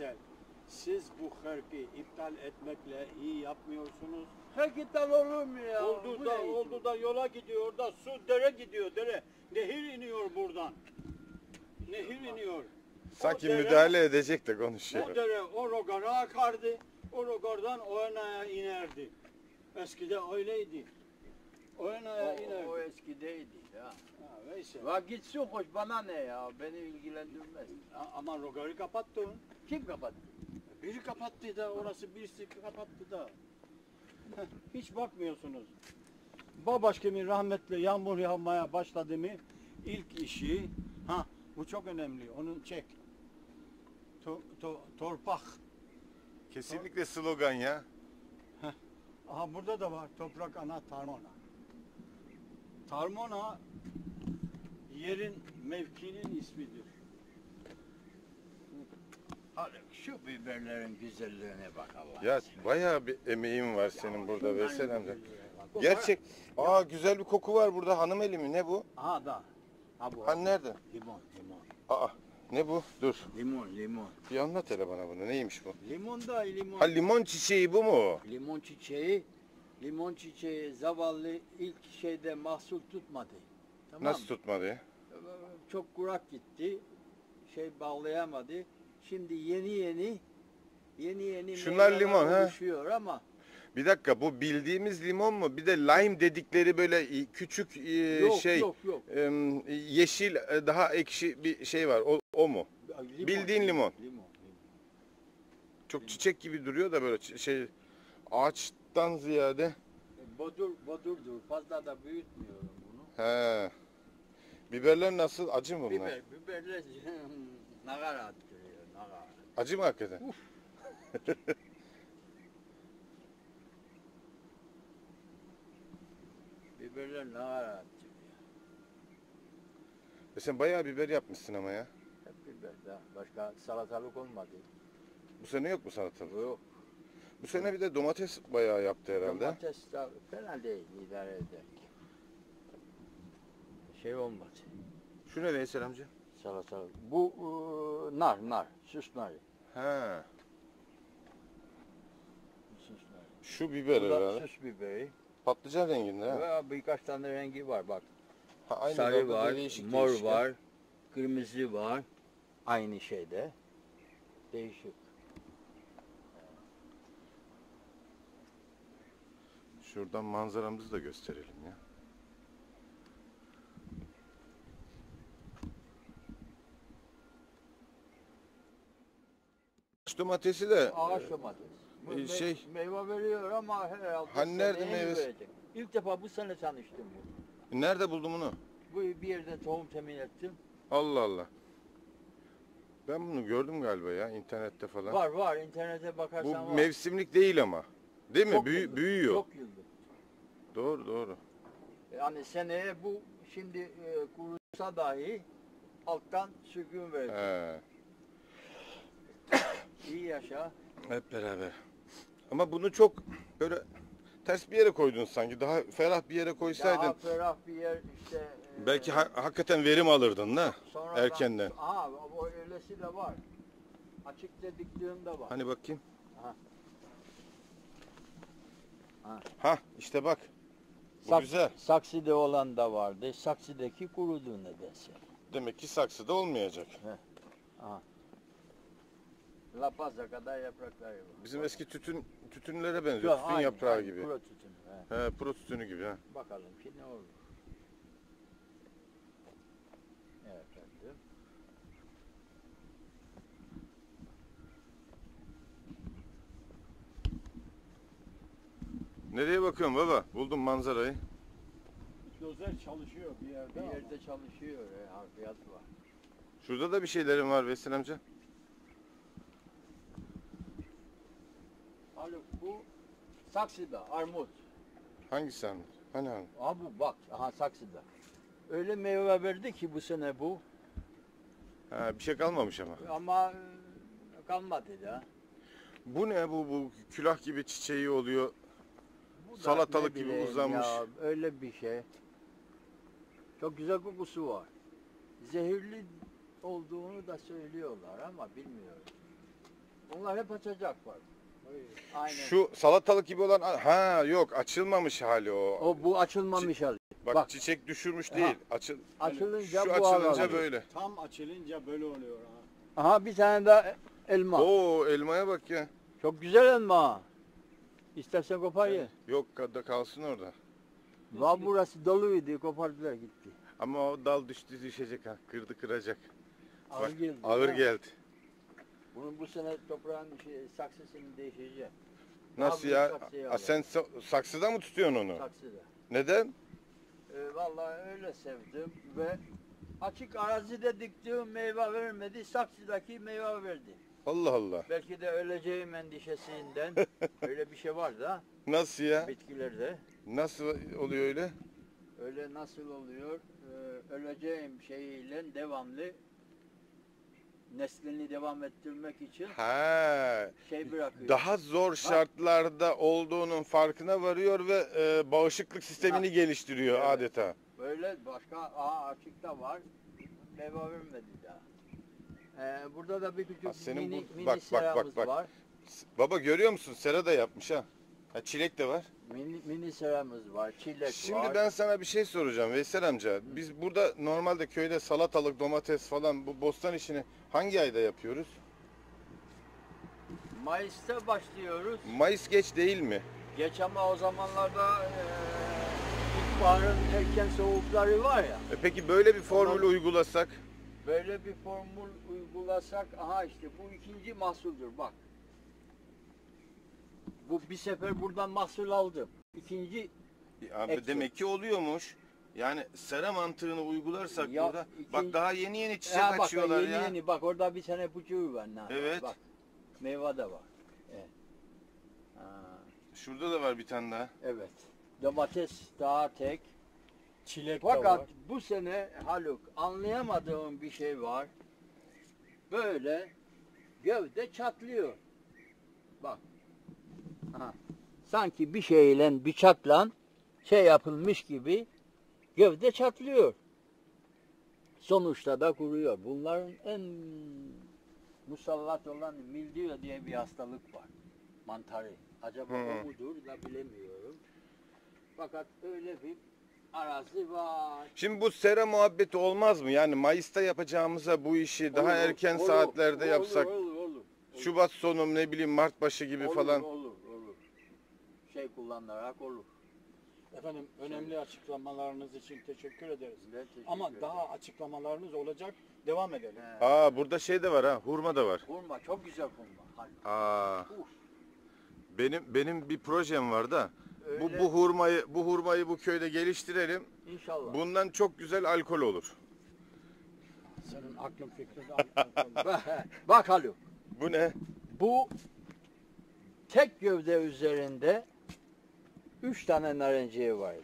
Siz bu hırkı iptal etmekle iyi yapmıyorsunuz. Hak iptal olur mu ya? Oldu da yola gidiyor da su dere gidiyor dere. Nehir iniyor buradan. Nehir iniyor. Sanki dere, müdahale edecek de konuşuyor. O dere o rogara akardı. O rogardan Oyna'ya inerdi. Eskide öyleydi. Oyna'ya inerdi. O eskideydi ya. Ha, neyse. Va gitsin hoş bana ne ya? Beni ilgilendirmez. Ama rogarı kapattın. Kim kapattı? Biri kapattı da orası birisi kapattı da. Hiç bakmıyorsunuz. Babaşkimin rahmetli yağmur yağmaya başladı mı ilk işi bu çok önemli. Onu çek. Torpak. Kesinlikle slogan ya. Aha burada da var. Toprak ana tarmona. Tarmona yerin mevkinin ismidir. Hadi şu biberlerin güzelliğine bak Allah. Ya bayağı bir emeğin var senin burada Veysel amca. Bu Gerçek. Güzel bir koku var burada. Hanım eli mi? Ne bu? Aha da. Ha bu. Hani nerede? Limon. Ne bu? Dur. Limon. Bir anlat hele bana bunu. Neymiş bu? Limon da limon. Ha, limon çiçeği bu mu? Limon çiçeği zavallı ilk şeyde mahsul tutmadı. Tamam. Nasıl tutmadı? Çok kurak gitti. Bağlayamadı. Şimdi yeni Şunlar limon, ha? oluşuyor ama Bir dakika, bu bildiğimiz limon mu? Bir de lime dedikleri böyle küçük yok. yeşil daha ekşi bir şey var. O mu? Bildiğin limon. Çok çiçek gibi duruyor da böyle ağaçtan ziyade. Bodurdur. Fazla da büyütmüyorum bunu. He. Biberler nasıl? Acı mı bunlar? Biberler nagar attırıyor. Nagar. Acı mı hakikaten? Biberler nagar attırıyor. Sen bayağı biber yapmışsın ama ya. Hep biber daha. Başka salatalık olmadı. Bu sene yok mu salatalık? Yok. Bu sene bir de domates bayağı yaptı herhalde. Domates de fena değil. İdare eder. Olmadı. Şu ne Veysel amca? Salatalık. Bu nar. Süs narı. He. Süs narı. Şu biber Bu da herhalde. süs biberi. Patlıcan renginde ha. Ve birkaç tane rengi var bak. Aynı Sarı dalda var, değişik mor değişik. var, kırmızı var. Aynı şeyde. Değişik. Şuradan manzaramızı da gösterelim ya. Ağaç domatesi de Ağaç domates. Meyve veriyor ama herhalde Hani nerede seneye meyvesi? verecek. İlk defa bu sene tanıştım bu. nerede buldun bunu? Bu bir yerden tohum temin ettim. Allah Allah. Ben bunu gördüm galiba ya internette falan. Var internete Bu bakarsan var. mevsimlik değil ama. Değil mi? Çok yıllık, Büyüyor. Çok yıllık. Doğru. Yani seneye bu şimdi kurusa dahi alttan sürgün verecek. He. İyi yaşa. Hep beraber. Ama bunu çok böyle ters bir yere koydun sanki. Daha ferah bir yere koysaydın. Daha ferah bir yer işte. Belki hakikaten verim alırdın da sonradan- erkenden. O öylesi de var. Açıkta diktiğim de var. Hani bakayım. Ha. İşte bak. Bu güzel. Saksıda olan da vardı. Saksıdaki kurudu nedense. Demek ki saksıda olmayacak. Lapaza kadar yaprakları var. Bizim eski tütünlere benziyor. Tütün Aynı, yaprağı aynı, gibi. Kuru tütün. Pro tütünü gibi ha. Bakalım ki ne olur. Evet efendim. Nereye bakıyorsun baba? Buldum manzarayı. Dozer çalışıyor bir yerde. Bir yerde çalışıyor. Harfiyat var. Şurada da bir şeylerin var Veysel amca. Haluk bu saksıda armut. Hangisi Ahmet? Hani Ahmet? Bu bak. Saksıda. Öyle meyve verdi ki bu sene bu. Bir şey kalmamış ama. Ama kalmadı da. Bu ne bu külah gibi çiçeği oluyor. Bu da Salatalık ne gibi bileyim uzanmış. Ya, öyle bir şey. Çok güzel kokusu var. Zehirli olduğunu da söylüyorlar ama bilmiyorum. Bunlar hep açacak var. Aynen. Şu salatalık gibi olan ha yok açılmamış hali o. O bu açılmamış hali. Bak, bak. çiçek düşürmüş değil. Açılınca Şu bu açılınca hali. böyle. Tam açılınca böyle oluyor ha. Aha bir tane daha elma. Oo elmaya bak ya. Çok güzel elma. İstersen kopar ye. Yok da kalsın orada. Va burası doluydu, kopardılar gitti. Ama o dal düşecek ha. Kırdı kıracak. Ağır Bak, geldi. ağır ha. geldi. Bunun bu sene toprağın saksısını değişeceğim. Nasıl Daha ya? büyük saksıya Ha, sen saksıda mı tutuyorsun onu? Saksıda. Neden? Vallahi öyle sevdim ve açık arazide diktiğim meyve vermedi, saksıdaki meyve verdi. Allah Allah. Belki de öleceğim endişesinden öyle bir şey var da Nasıl ya? bitkilerde. Nasıl oluyor öyle? Öyle nasıl oluyor? Öleceğim şeyiyle devamlı neslini devam ettirmek için Ha. şey bırakıyor. Daha zor şartlarda olduğunun farkına varıyor ve bağışıklık sistemini Ha. geliştiriyor Evet. adeta. Böyle başka açıkta var. Meyve vermedi daha. Burada da bir küçük Ha, senin mini, bu- mini bak, seramız bak. var. Baba görüyor musun? Sera da yapmış ha. Ha çilek de var. Mini seramız var. Çilek Şimdi var. ben sana bir şey soracağım Veysel amca. Biz burada normalde köyde salatalık, domates falan bu bostan işini hangi ayda yapıyoruz? Mayıs'ta başlıyoruz. Mayıs geç değil mi? Geç ama o zamanlarda ilkbaharın erken soğukları var ya. Peki böyle bir formül Ondan- uygulasak? Böyle bir formül uygulasak, aha işte bu ikinci mahsuldür bak. Bu bir sefer buradan mahsul aldım. İkinci Abi Ekşi. demek ki oluyormuş. Yani sera mantığını uygularsak Ya, burada. Bak ikinci- daha yeni çiçek bak açıyorlar yeni ya. yeni bak orada bir tane pucuğu var. Evet. Bak meyve de var. Evet. Ha, Şurada da var bir tane daha. evet. Domates daha tek. Çilek de Fakat var. bu sene Haluk anlayamadığım bir şey var. Böyle gövde çatlıyor. Bak. Aha. Sanki bir şeyle bıçakla şey yapılmış gibi gövde çatlıyor. Sonuçta da kuruyor. Bunların en musallat olan mildiyo diye bir hastalık var. Mantarı. Acaba o mudur da bilemiyorum. Fakat öyle bir arazi var. Şimdi bu sera muhabbeti olmaz mı? Yani Mayıs'ta yapacağımıza bu işi daha Olur, erken olur, saatlerde olur, yapsak. Olur. Şubat sonu ne bileyim Mart başı gibi Olur, falan. Olur. Şey kullanarak olur. Efendim önemli açıklamalarınız için teşekkür ederiz. Ben teşekkür Ama ederim. daha açıklamalarınız olacak. Devam edelim. He. Aa burada şey de var ha. Hurma da var. Hurma çok güzel hurma. Haluk. Aa Uf, benim bir projem var da. öyle. Bu hurmayı bu köyde geliştirelim. İnşallah. Bundan çok güzel alkol olur. Senin aklın fikrin aklın. Bak Haluk. Bu ne? Bu tek gövde üzerinde 3 tane narenciye vardı.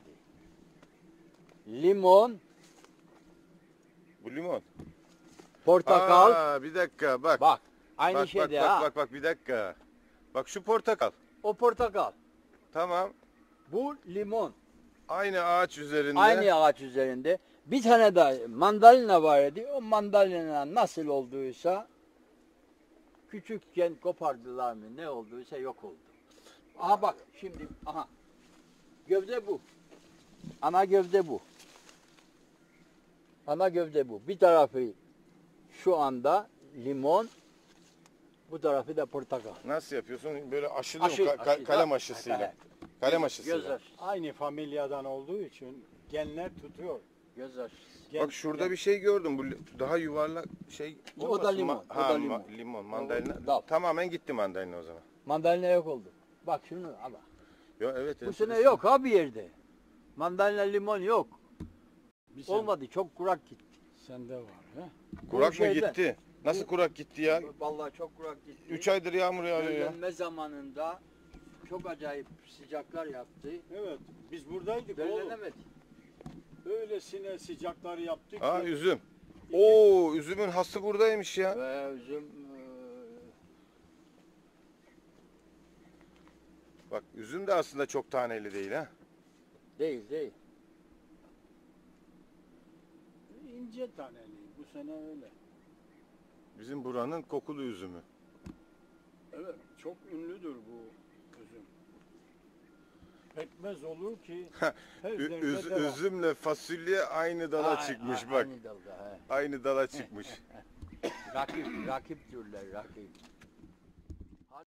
Limon, Bu limon. portakal. Aa, bir dakika bak. Bak aynı bak, şeyde bak, ha. bak bir dakika. Bak şu portakal. O portakal. Tamam. Bu limon. Aynı ağaç üzerinde. Aynı ağaç üzerinde. Bir tane daha mandalina vardı. O mandalina nasıl olduysa küçükken kopardılar mı ne olduysa yok oldu. Aha bak şimdi aha. Gövde bu. Ana gövde bu. Ana gövde bu. Bir tarafı şu anda limon, bu tarafı da portakal. Nasıl yapıyorsun? Böyle aşılıyor Aşı, aşı. kalem aşısıyla. Evet. Kalem Göz aşısıyla. aşısı. Aynı familyadan olduğu için genler tutuyor. Göz aşısı. Bak şurada bir şey gördüm. Bu daha yuvarlak şey O da olmasın? limon, o Ha, da limon. limon, mandalina. Dal. Tamamen gitti mandalina o zaman. Mandalina yok oldu. Bak şunu ama. Yo, evet. Bu sene yok ha bir yerde. Mandalina limon yok. Bir sen- Olmadı. Çok kurak gitti. Sende var. He? Kurak mı şeyden. gitti? Nasıl kurak gitti ya? Vallahi çok kurak gitti. 3 aydır yağmur yağıyor ya. Döllenme zamanında çok acayip sıcaklar yaptı. Evet. Biz buradaydık oğlum. Döllenemedi. Öylesine sıcaklar yaptık Aa ki. üzüm. Oo üzümün hası buradaymış ya. Ve üzüm Bak üzüm de aslında çok taneli değil ha. değil. İnce taneli. Bu sene öyle. Bizim buranın kokulu üzümü. çok ünlüdür bu üzüm. Pekmez olur ki her yerde devam. Üzümle fasulye aynı dala çıkmış bak. Aynı dalda, he. Aynı dala çıkmış. Rakip türler, rakip.